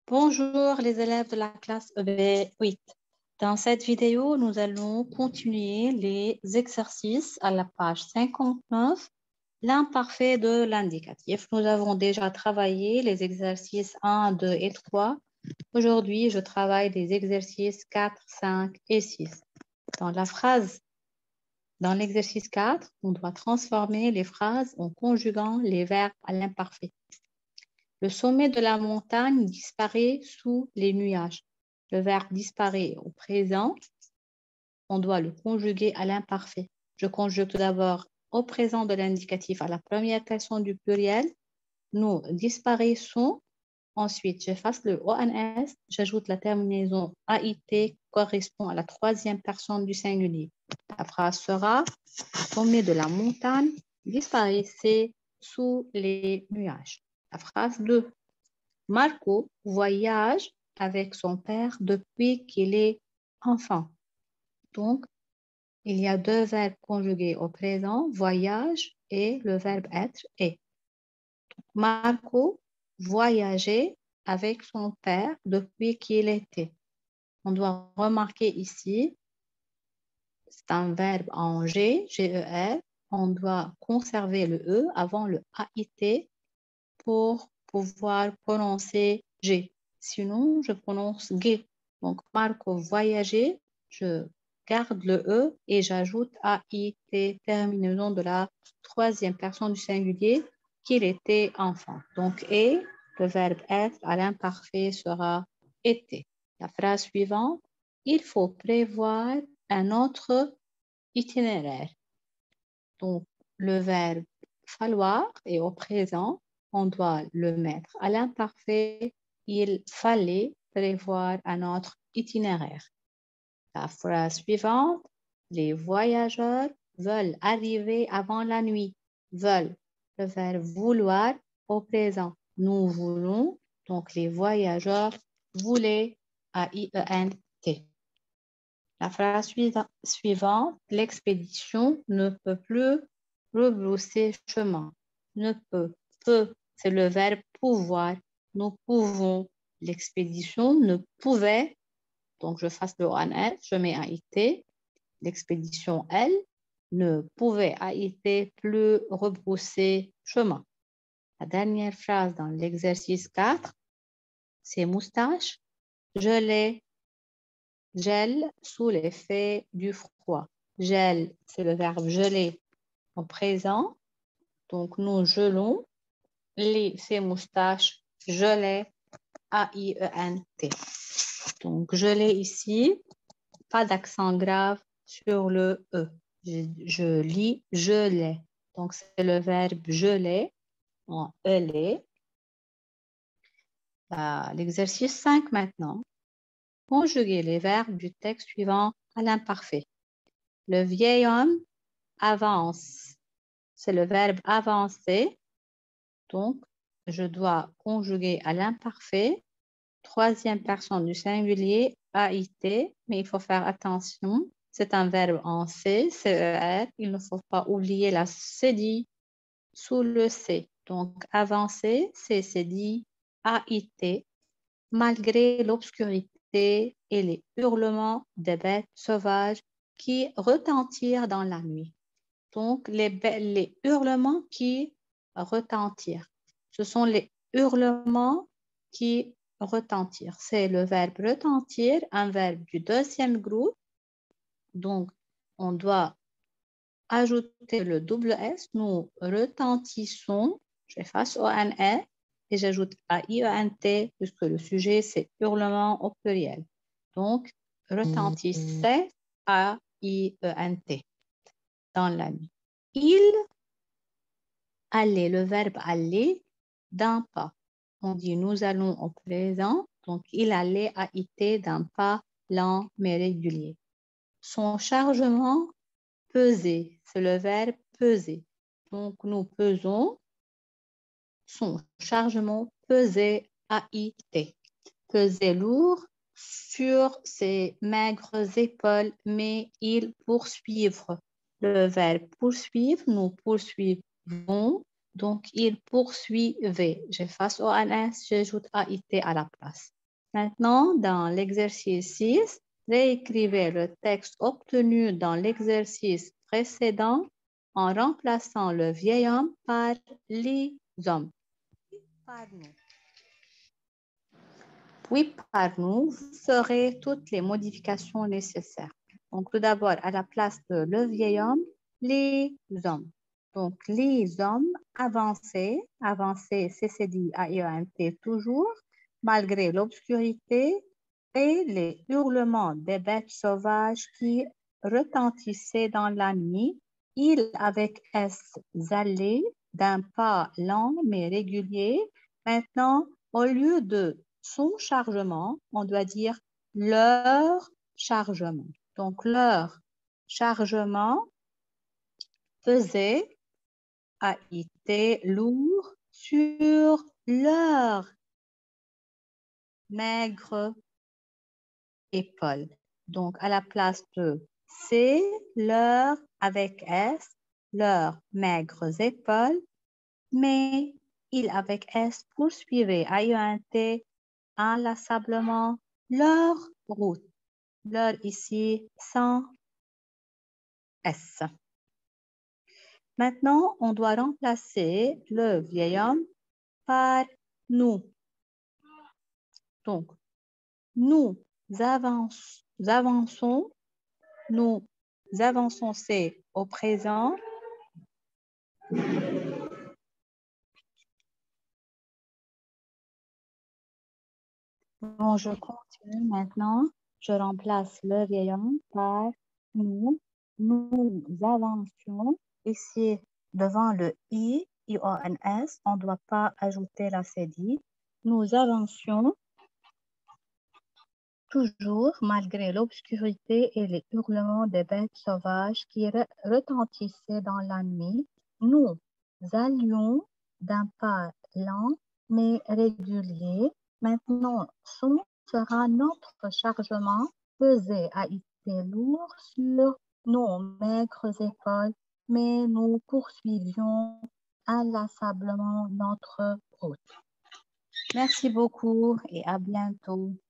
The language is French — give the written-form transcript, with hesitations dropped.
Bonjour les élèves de la classe EB8. Dans cette vidéo, nous allons continuer les exercices à la page 59, l'imparfait de l'indicatif. Nous avons déjà travaillé les exercices 1, 2 et 3. Aujourd'hui, je travaille les exercices 4, 5 et 6. Dans l'exercice 4, on doit transformer les phrases en conjuguant les verbes à l'imparfait. Le sommet de la montagne disparaît sous les nuages. Le verbe disparaît au présent. On doit le conjuguer à l'imparfait. Je conjugue tout d'abord au présent de l'indicatif à la première personne du pluriel. Nous disparaissons. Ensuite, j'efface le ONS. J'ajoute la terminaison AIT correspond à la troisième personne du singulier. La phrase sera « Sommet de la montagne disparaissait sous les nuages ». La phrase 2. Marco voyage avec son père depuis qu'il est enfant. Donc, il y a deux verbes conjugués au présent, voyage et le verbe être est. Marco voyageait avec son père depuis qu'il était. On doit remarquer ici, c'est un verbe en G, G-E-R. On doit conserver le E avant le AIT pour pouvoir prononcer G. Sinon, je prononce G. Donc, Marco voyager, je garde le E et j'ajoute AIT, terminaison de la troisième personne du singulier, qu'il était enfant. Donc, et le verbe être à l'imparfait sera été. La phrase suivante, il faut prévoir un autre itinéraire. Donc, le verbe falloir est au présent. On doit le mettre à l'imparfait. Il fallait prévoir un autre itinéraire. La phrase suivante, les voyageurs veulent arriver avant la nuit. Veulent, le verbe vouloir au présent. Nous voulons, donc les voyageurs voulaient, A-I-E-N-T. La phrase suivante, l'expédition ne peut plus rebrousser chemin. Ne peut, peut, c'est le verbe pouvoir. Nous pouvons. L'expédition ne pouvait, donc je fasse le ONS, je mets AIT. L'expédition, elle, ne pouvait AIT plus rebrousser chemin. La dernière phrase dans l'exercice 4, c'est moustache. Je l'ai. Gèle sous l'effet du froid. Gèle, c'est le verbe geler au présent. Donc, nous gelons. Ses moustaches gelaient, A-I-E-N-T. Donc, geler ici, pas d'accent grave sur le E. Je lis gelais. Donc, c'est le verbe geler en ELE. L'exercice 5 maintenant. Conjuguer les verbes du texte suivant à l'imparfait. Le vieil homme avance. C'est le verbe avancer. Donc, je dois conjuguer à l'imparfait, troisième personne du singulier, AIT, mais il faut faire attention. C'est un verbe en C, CER. Il ne faut pas oublier la cédille sous le C. Donc, avancer, c'est cédille, AIT, malgré l'obscurité et les hurlements des bêtes sauvages qui retentirent dans la nuit. Donc, les hurlements qui retentirent. Ce sont les hurlements qui retentirent. C'est le verbe retentir, un verbe du deuxième groupe. Donc, on doit ajouter le double S. Nous retentissons. J'efface O-N-E et j'ajoute A-I-E-N-T puisque le sujet, c'est hurlement au pluriel. Donc, retentissait, A-I-E-N-T dans la nuit. Il allait, le verbe aller, d'un pas. On dit nous allons au présent, donc il allait AIT d'un pas lent mais régulier. Son chargement pesait, c'est le verbe peser. Donc nous pesons, son chargement pesait AIT. Pesait lourd sur ses maigres épaules, mais il poursuivre. Le verbe poursuivre, nous poursuivons, donc il poursuivait. J'efface ONS, j'ajoute AIT à la place. Maintenant, dans l'exercice 6, réécrivez le texte obtenu dans l'exercice précédent en remplaçant le vieil homme par les hommes. Par nous. Puis par nous, vous ferez toutes les modifications nécessaires. Donc, tout d'abord, à la place de le vieil homme, les hommes. Donc, les hommes avançaient, CCD, AIENT toujours, malgré l'obscurité et les hurlements des bêtes sauvages qui retentissaient dans la nuit. Ils, avec S, allaient d'un pas lent mais régulier. Maintenant, au lieu de son chargement, on doit dire leur chargement. Donc, leur chargement pesait, a été lourd sur leur maigre épaule. Donc, à la place de c'est leur avec S, leurs maigres épaules, mais il avec S poursuivait AIENT inlassablement leur route. Leur ici sans S. Maintenant, on doit remplacer le vieil homme par nous. Donc, nous avançons, c'est au présent. Bon, je continue maintenant. Je remplace le vieil homme par nous. Nous avancions. Ici, devant le I, I-O-N-S, on ne doit pas ajouter la CD. Nous avancions toujours malgré l'obscurité et les hurlements des bêtes sauvages qui retentissaient dans la nuit. Nous allions d'un pas lent mais régulier. Maintenant, son sera notre chargement pesé a été lourd sur nos maigres épaules, mais nous poursuivions inlassablement notre route. Merci beaucoup et à bientôt.